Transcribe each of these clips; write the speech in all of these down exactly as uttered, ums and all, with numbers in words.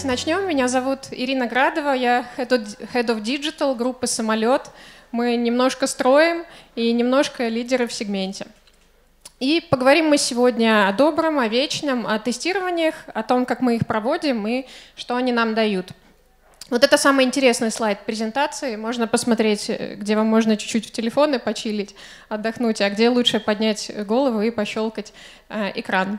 давайте начнем. Меня зовут Ирина Градова, я Head of Digital группы «Самолет». Мы немножко строим и немножко лидеры в сегменте. И поговорим мы сегодня о добром, о вечном, о тестированиях, о том, как мы их проводим и что они нам дают. Вот это самый интересный слайд презентации. Можно посмотреть, где вам можно чуть-чуть в телефоны почилить, отдохнуть, а где лучше поднять голову и пощелкать э, экран.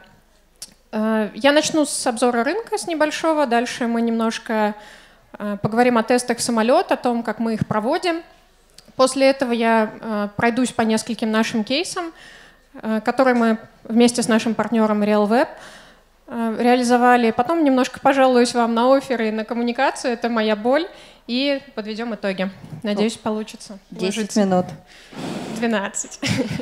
Э, я начну с обзора рынка, с небольшого. Дальше мы немножко э, поговорим о тестах самолета, о том, как мы их проводим. После этого я э, пройдусь по нескольким нашим кейсам, э, которые мы вместе с нашим партнером RealWeb реализовали. Потом немножко пожалуюсь вам на офферы и на коммуникацию. Это моя боль. И подведем итоги. Надеюсь, получится. десять минут. двенадцать.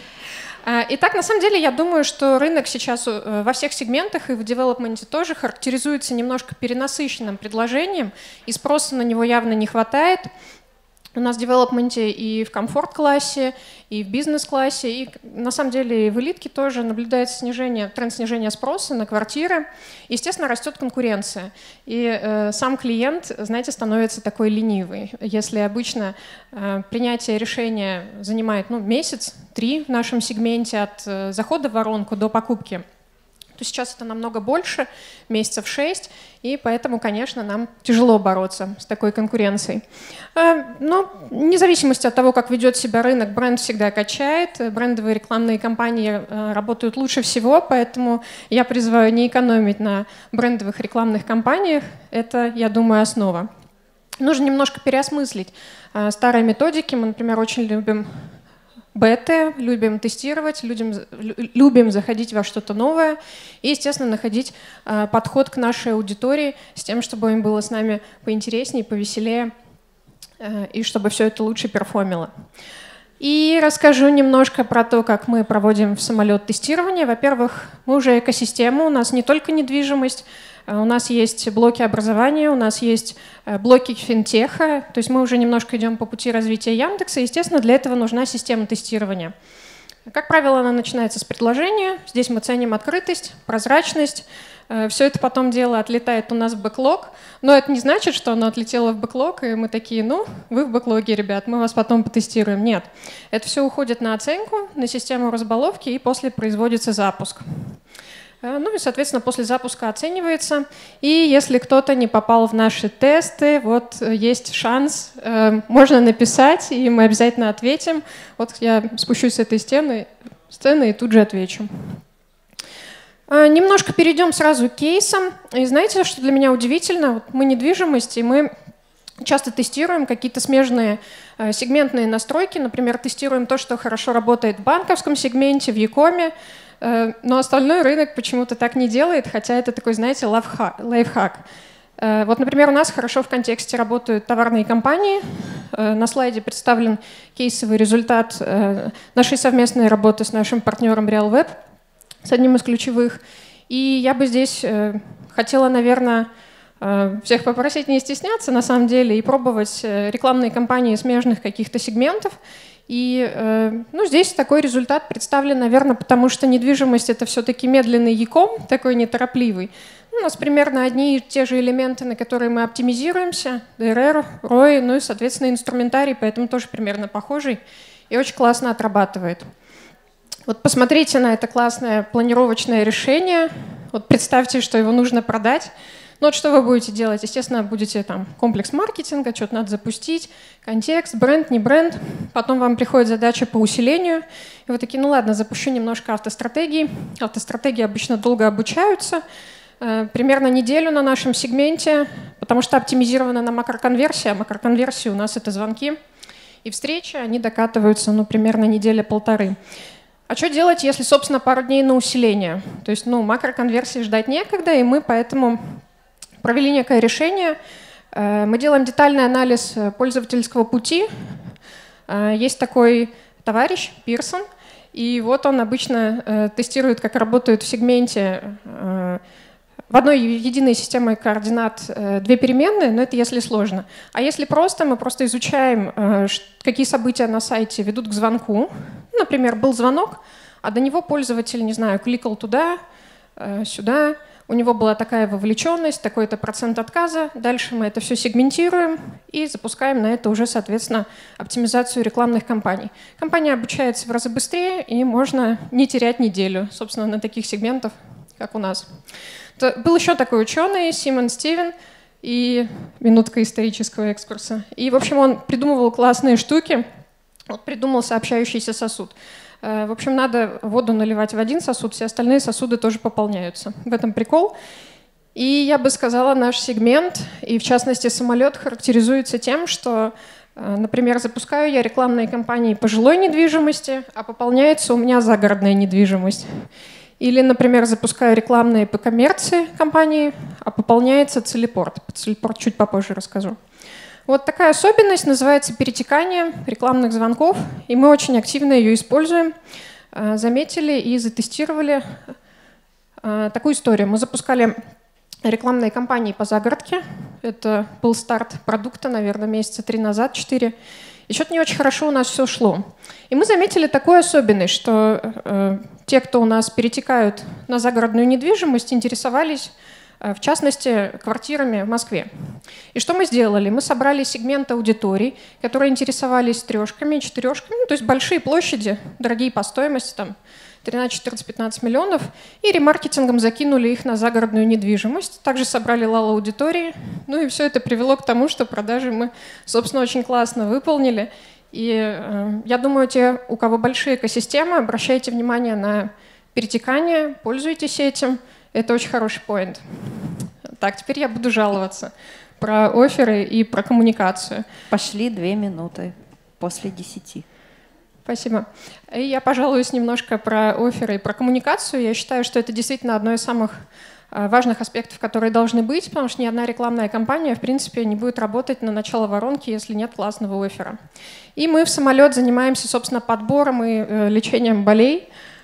Итак, на самом деле, я думаю, что рынок сейчас во всех сегментах и в девелопменте тоже характеризуется немножко перенасыщенным предложением, и спроса на него явно не хватает. У нас в девелопменте и в комфорт-классе, и в бизнес-классе, и на самом деле и в элитке тоже наблюдается снижение, тренд снижения спроса на квартиры. Естественно, растет конкуренция. И э, сам клиент, знаете, становится такой ленивый. Если обычно э, принятие решения занимает ну, месяц, три в нашем сегменте от э, захода в воронку до покупки, то сейчас это намного больше, месяцев шесть, и поэтому, конечно, нам тяжело бороться с такой конкуренцией. Но вне зависимости от того, как ведет себя рынок, бренд всегда качает, брендовые рекламные кампании работают лучше всего, поэтому я призываю не экономить на брендовых рекламных кампаниях, это, я думаю, основа. Нужно немножко переосмыслить старые методики, мы, например, очень любим беты, любим тестировать, любим, любим заходить во что-то новое и, естественно, находить э, подход к нашей аудитории с тем, чтобы им было с нами поинтереснее, повеселее э, и чтобы все это лучше перформило. И расскажу немножко про то, как мы проводим в самолет тестирование. Во-первых, мы уже экосистема, у нас не только недвижимость, у нас есть блоки образования, у нас есть блоки финтеха, то есть мы уже немножко идем по пути развития Яндекса. Естественно, для этого нужна система тестирования. Как правило, она начинается с предложения. Здесь мы ценим открытость, прозрачность. Все это потом дело отлетает у нас в бэклог, но это не значит, что оно отлетело в бэклог, и мы такие, ну, вы в бэклоге, ребят, мы вас потом потестируем. Нет, это все уходит на оценку, на систему разбаловки, и после производится запуск. Ну и, соответственно, после запуска оценивается. И если кто-то не попал в наши тесты, вот есть шанс, можно написать, и мы обязательно ответим. Вот я спущусь с этой стены, сцены и тут же отвечу. Немножко перейдем сразу к кейсам. И знаете, что для меня удивительно? Вот мы недвижимость, и мы часто тестируем какие-то смежные сегментные настройки. Например, тестируем то, что хорошо работает в банковском сегменте, в e-коме, но остальной рынок почему-то так не делает, хотя это такой, знаете, лайфхак. Вот, например, у нас хорошо в контексте работают товарные компании. На слайде представлен кейсовый результат нашей совместной работы с нашим партнером RealWeb, с одним из ключевых. И я бы здесь хотела, наверное, всех попросить не стесняться, на самом деле, и пробовать рекламные кампании смежных каких-то сегментов. И ну, здесь такой результат представлен, наверное, потому что недвижимость — это все-таки медленный e-com, такой неторопливый. У нас примерно одни и те же элементы, на которые мы оптимизируемся, ди эр эр, рой, ну и, соответственно, инструментарий, поэтому тоже примерно похожий и очень классно отрабатывает. Вот посмотрите на это классное планировочное решение. Вот представьте, что его нужно продать. Ну вот что вы будете делать? Естественно, будете там комплекс маркетинга, что-то надо запустить, контекст, бренд, не бренд. Потом вам приходит задача по усилению. И вы такие, ну ладно, запущу немножко автостратегии. Автостратегии обычно долго обучаются. Примерно неделю на нашем сегменте, потому что оптимизирована на макроконверсия. Макроконверсии у нас это звонки и встречи. Они докатываются ну, примерно неделя-полторы. А что делать, если, собственно, пару дней на усиление? То есть ну, макроконверсии ждать некогда, и мы поэтому провели некое решение. Мы делаем детальный анализ пользовательского пути. Есть такой товарищ, Пирсон, и вот он обычно тестирует, как работают в сегменте в одной единой системе координат две переменные, но это если сложно. А если просто, мы просто изучаем, какие события на сайте ведут к звонку. Например, был звонок, а до него пользователь, не знаю, кликал туда, сюда, у него была такая вовлеченность, такой-то процент отказа. Дальше мы это все сегментируем и запускаем на это уже, соответственно, оптимизацию рекламных кампаний. Компания обучается в разы быстрее, и можно не терять неделю, собственно, на таких сегментах, как у нас. То был еще такой ученый, Симон Стивен, и минутка исторического экскурса. И, в общем, он придумывал классные штуки. Вот придумал сообщающийся сосуд. В общем, надо воду наливать в один сосуд, все остальные сосуды тоже пополняются. В этом прикол. И я бы сказала, наш сегмент, и в частности самолет, характеризуется тем, что, например, запускаю я рекламные кампании по жилой недвижимости, а пополняется у меня загородная недвижимость. Или, например, запускаю рекламные по коммерции компании, а пополняется целепорт. Про целепорт чуть попозже расскажу. Вот такая особенность называется перетекание рекламных звонков, и мы очень активно ее используем. Заметили и затестировали такую историю. Мы запускали рекламные кампании по загородке. Это был старт продукта, наверное, месяца три назад, четыре. И что-то не очень хорошо у нас все шло. И мы заметили такую особенность, что э, те, кто у нас перетекают на загородную недвижимость, интересовались, в частности, квартирами в Москве. И что мы сделали? Мы собрали сегмент аудиторий, которые интересовались трешками, четырешками, ну, то есть большие площади, дорогие по стоимости, там тринадцать, четырнадцать, пятнадцать миллионов, и ремаркетингом закинули их на загородную недвижимость. Также собрали лал-аудитории. Ну и все это привело к тому, что продажи мы, собственно, очень классно выполнили. И э, я думаю, те, у кого большие экосистемы, обращайте внимание на перетекание, пользуйтесь этим. Это очень хороший поинт. Так, теперь я буду жаловаться про офферы и про коммуникацию. Пошли две минуты после десяти. Спасибо. И я пожалуюсь немножко про офферы и про коммуникацию. Я считаю, что это действительно одно из самых важных аспектов, которые должны быть, потому что ни одна рекламная кампания, в принципе, не будет работать на начало воронки, если нет классного оффера. И мы в самолет занимаемся, собственно, подбором и э, лечением болей.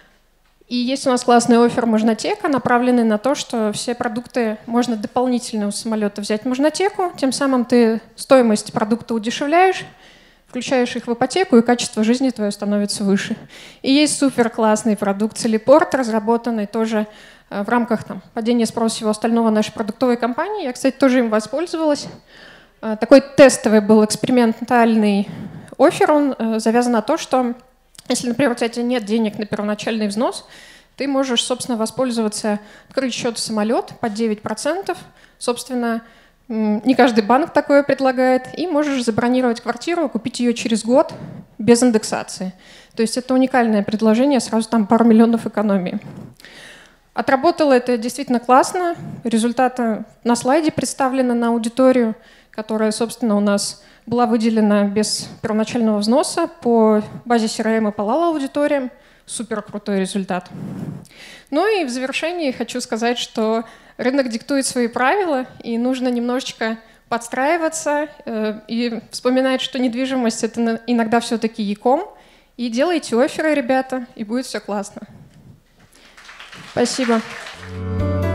И есть у нас классный оффер Можнотека, направленный на то, что все продукты можно дополнительно у самолета взять в Можнотеку, тем самым ты стоимость продукта удешевляешь, включаешь их в ипотеку, и качество жизни твое становится выше. И есть супер классный продукт Целепорт, разработанный тоже в рамках там, падения спроса всего остального нашей продуктовой компании. Я, кстати, тоже им воспользовалась. Такой тестовый был экспериментальный оффер, он завязан на то, что если, например, у тебя нет денег на первоначальный взнос, ты можешь, собственно, воспользоваться, открыть счет в самолет под девять процентов. Собственно, не каждый банк такое предлагает. И можешь забронировать квартиру, купить ее через год без индексации. То есть это уникальное предложение, сразу там пару миллионов экономии. Отработало это действительно классно. Результаты на слайде представлены на аудиторию, которая, собственно, у нас была выделена без первоначального взноса по базе си ар эм и по лал-аудиториям. Супер крутой результат. Ну и в завершении хочу сказать, что рынок диктует свои правила, и нужно немножечко подстраиваться э, и вспоминать, что недвижимость — это иногда все-таки e-com. И делайте офферы, ребята, и будет все классно. Спасибо.